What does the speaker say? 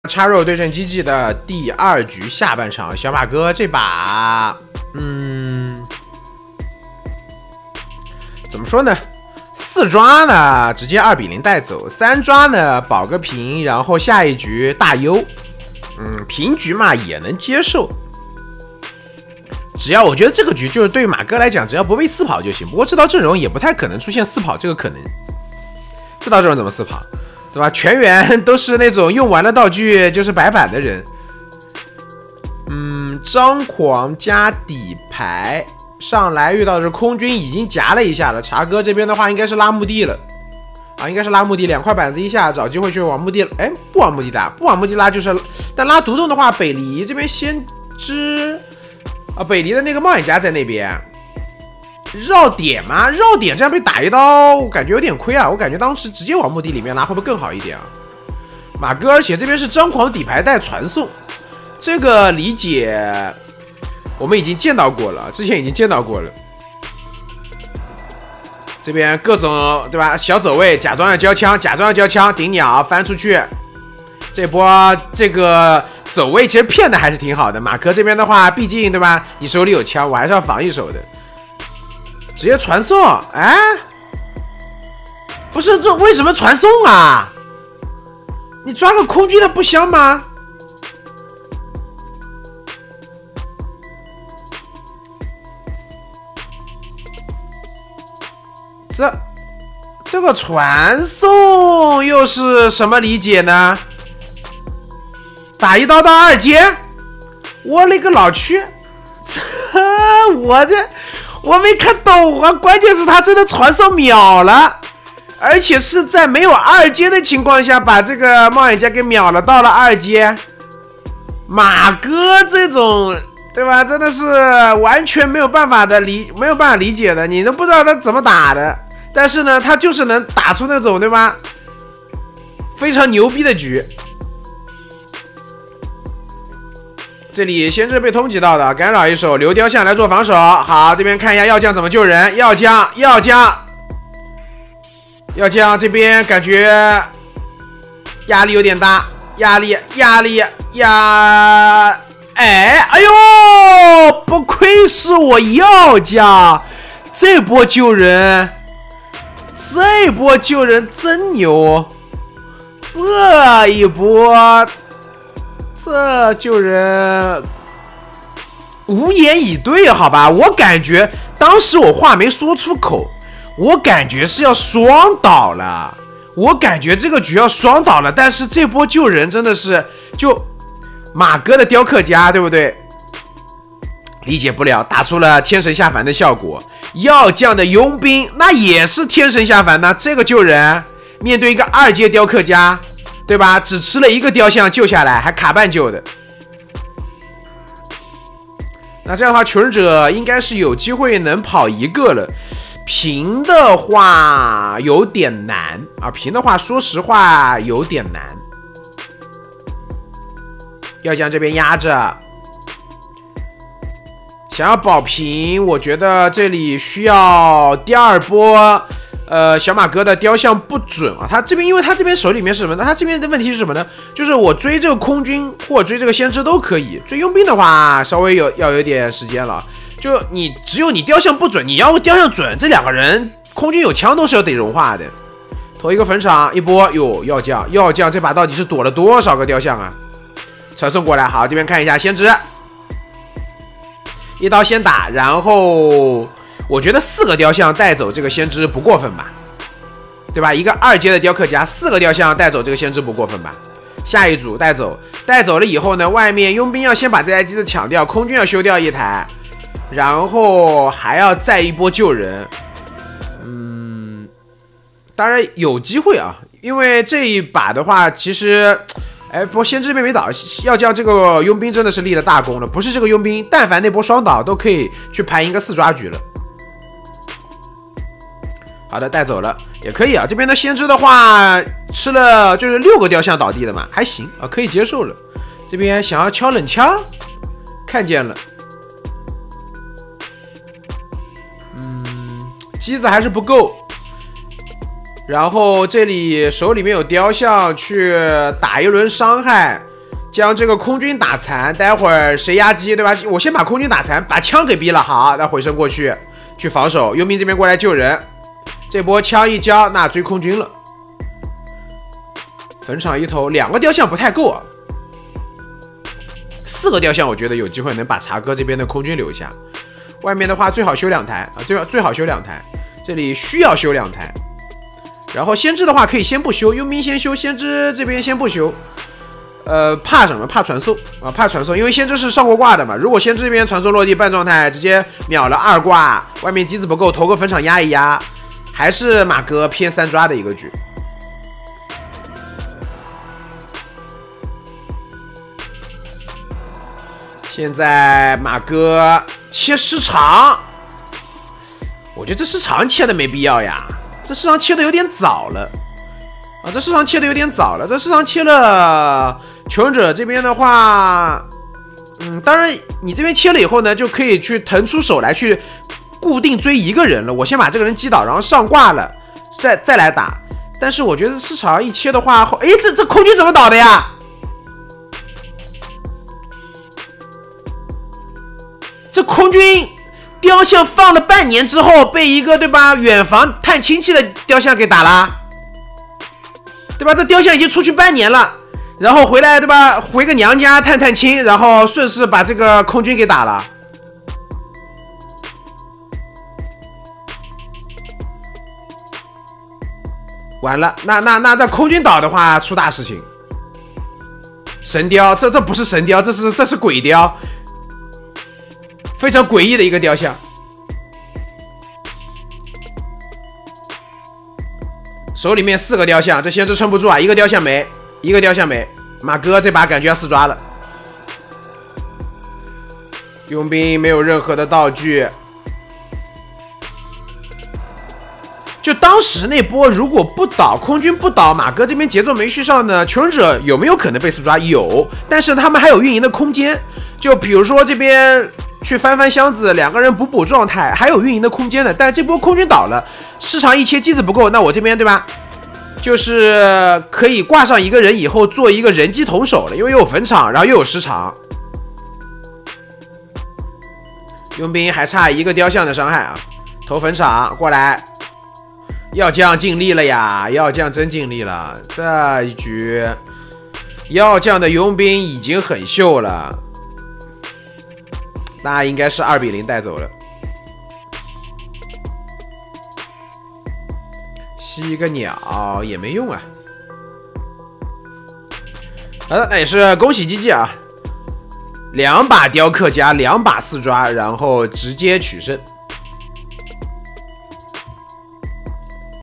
插肉对阵机器的第2局下半场，小马哥这把，怎么说呢？4抓呢，直接2比0带走；3抓呢，保个平，然后下一局大优。平局嘛也能接受，只要我觉得这个局就是对于马哥来讲，只要不被4跑就行。不过这套阵容也不太可能出现4跑这个可能，这套阵容怎么4跑？ 对吧？全员都是那种用完了道具就是白板的人。张狂加底牌上来遇到的是空军，已经夹了一下了。茶哥这边的话应该是拉墓地了啊，应该是拉墓地，2块板子一下，找机会去往墓地了。哎，不往墓地拉，不往墓地拉就是，但拉独栋的话，北离这边先知啊，北离的那个冒险家在那边。 绕点吗？绕点这样被打一刀，我感觉有点亏啊！我感觉当时直接往墓地里面拉会不会更好一点啊？马哥，而且这边是张狂底牌带传送，这个理解我们已经见到过了，之前已经见到过了。这边各种对吧？小走位，假装要交枪，假装要交枪，顶鸟翻出去。这波这个走位其实骗的还是挺好的。马哥这边的话，毕竟对吧？你手里有枪，我还是要防一手的。 直接传送，哎，不是这为什么传送啊？你抓个空军的不香吗？这个传送又是什么理解呢？打一刀到2阶，我勒个老去！我没看懂啊，关键是他真的传送秒了，而且是在没有2阶的情况下把这个冒险家给秒了，到了2阶。马哥这种对吧，真的是完全没有办法理解的，你都不知道他怎么打的，但是呢，他就是能打出那种对吧，非常牛逼的局。 这里先是被通缉到的，干扰一手，留雕像来做防守。好，这边看一下药匠怎么救人。药匠这边感觉压力有点大，哎呦，不愧是我药匠，这波救人真牛，这一波。 这救人无言以对，好吧？我感觉当时我话没说出口，我感觉是要双倒了，我感觉这个局要双倒了。但是这波救人真的是就马哥的雕刻家，对不对？理解不了，打出了天神下凡的效果。药匠的佣兵那也是天神下凡呐，这个救人面对一个2阶雕刻家。 对吧？只吃了1个雕像救下来，还卡半救的。那这样的话，求生者应该是有机会能跑1个了。平的话有点难啊，平的话说实话有点难。要将这边压着，想要保平，我觉得这里需要第2波。 小马哥的雕像不准啊，他这边因为他这边手里面是什么呢？他这边的问题是什么呢？就是我追这个空军或追这个先知都可以，追佣兵的话稍微要有点时间了。就你只有你雕像不准，你要雕像准，这2个人空军有枪都是要得融化的。投一个坟场一波，哟，药匠这把到底是躲了多少个雕像啊？传送过来，好，这边看一下先知，一刀先打，然后。 我觉得4个雕像带走这个先知不过分吧，对吧？一个2阶的雕刻家，4个雕像带走这个先知不过分吧？下一组带走了以后呢，外面佣兵要先把这台机子抢掉，空军要修掉1台，然后还要再一波救人。当然有机会啊，因为这一把的话，其实。 哎，不过先知这边没倒，要将这个佣兵真的是立了大功了。不是这个佣兵，但凡那波双倒都可以去盘一个4抓局了。好的，带走了也可以啊。这边的先知的话，吃了就是6个雕像倒地的嘛，还行啊，可以接受了。这边想要敲冷枪，看见了，机子还是不够。然后这里手里面有雕像，去打一轮伤害， 将这个空军打残，待会儿谁压机，对吧？我先把空军打残，把枪给逼了，好，那回身过去防守，佣兵这边过来救人，这波枪一交，那追空军了。坟场一头，2个雕像不太够啊，4个雕像我觉得有机会能把茶哥这边的空军留下。外面的话最好修2台啊，最好修2台，这里需要修2台。然后先知的话可以先不修，佣兵先修，先知这边先不修。怕什么？怕传送啊，怕传送，因为先知是上过挂的嘛。如果先知这边传送落地半状态，直接秒了2挂，外面机子不够，投个坟场压一压，还是马哥偏3抓的一个局。现在马哥切失常，我觉得这失常切的没必要呀，这失常切的有点早了啊，这失常切的有点早了，这失常切了。求生者这边的话，当然你这边切了以后呢，就可以去腾出手来去固定追一个人了。我先把这个人击倒，然后上挂了，再来打。但是我觉得市场一切的话，哎，这空军怎么倒的呀？这空军雕像放了半年之后，被一个对吧远房探亲戚的雕像给打了，对吧？这雕像已经出去半年了。然后回来对吧？回个娘家探亲，然后顺势把这个空军给打了。完了，那这空军倒的话出大事情。神雕，这不是神雕，这是鬼雕，非常诡异的一个雕像。手里面4个雕像，这先知撑不住啊，一个雕像没。一个雕像没，马哥这把感觉要4抓了。佣兵没有任何的道具，就当时那波如果不倒，空军不倒，马哥这边节奏没续上呢，求生者有没有可能被4抓？有，但是他们还有运营的空间。就比如说这边去翻箱子，2个人补状态，还有运营的空间的。但这波空军倒了，市场一切机子不够，那我这边对吧？就是可以挂上一个人以后做一个人机同手了，因为又有坟场，然后又有时长。佣兵还差1个雕像的伤害啊！投坟场过来，药将尽力了呀！药将真尽力了，这一局药将的佣兵已经很秀了，那应该是2比0带走了。吸一个鸟也没用啊。好的，那也是恭喜GG啊，2把雕刻加2把4抓，然后直接取胜。